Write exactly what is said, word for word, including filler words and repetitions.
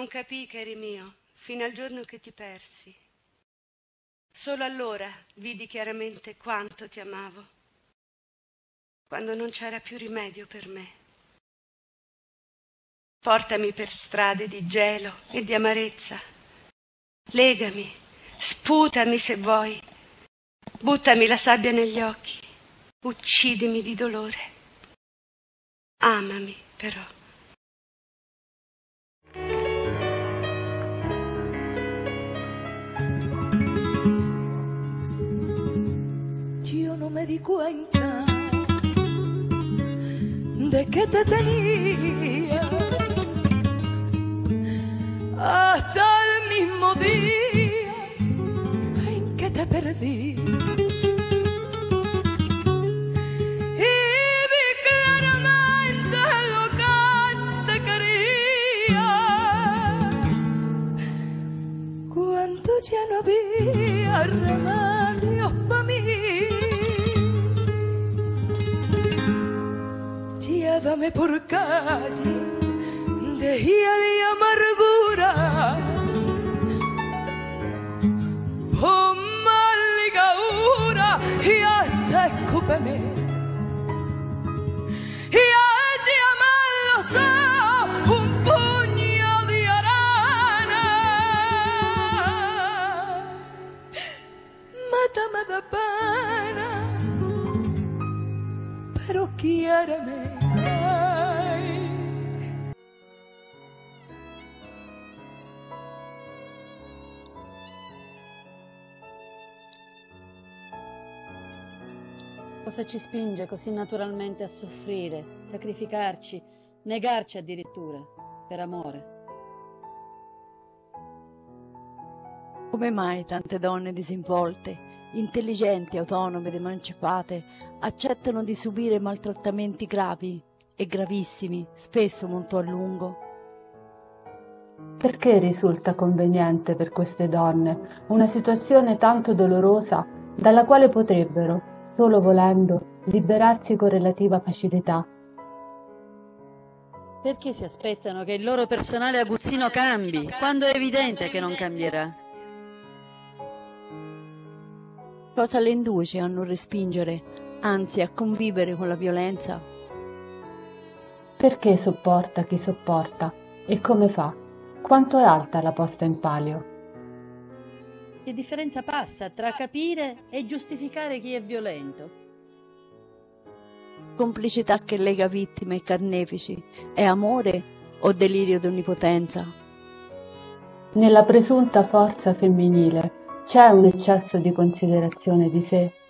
non capii che eri mio fino al giorno che ti persi. Solo allora vidi chiaramente quanto ti amavo, quando non c'era più rimedio per me. Portami per strade di gelo e di amarezza. Legami, sputami se vuoi, buttami la sabbia negli occhi, uccidimi di dolore. Amami però. Yo no me di cuenta de que te tenía hasta el mismo día en que te perdí. Y vi claramente lo que te quería cuando ya no había remedios para mí. Llévame por calle de hiel y amargura, con mal ligadura y hasta escúpeme. Y allí a los ojos un puño de arana. Mátame de pena, pero quiéreme. Cosa ci spinge così naturalmente a soffrire, sacrificarci, negarci addirittura, per amore? Come mai tante donne disinvolte, intelligenti, autonome ed emancipate, accettano di subire maltrattamenti gravi e gravissimi, spesso molto a lungo? Perché risulta conveniente per queste donne una situazione tanto dolorosa dalla quale potrebbero, solo volendo, liberarsi con relativa facilità? Perché si aspettano che il loro personale aguzzino cambi, quando è evidente che non cambierà? Cosa le induce a non respingere, anzi a convivere con la violenza? Perché sopporta chi sopporta? E come fa? Quanto è alta la posta in palio? Che differenza passa tra capire e giustificare chi è violento? Complicità che lega vittime e carnefici, è amore o delirio d'onnipotenza? Nella presunta forza femminile c'è un eccesso di considerazione di sé?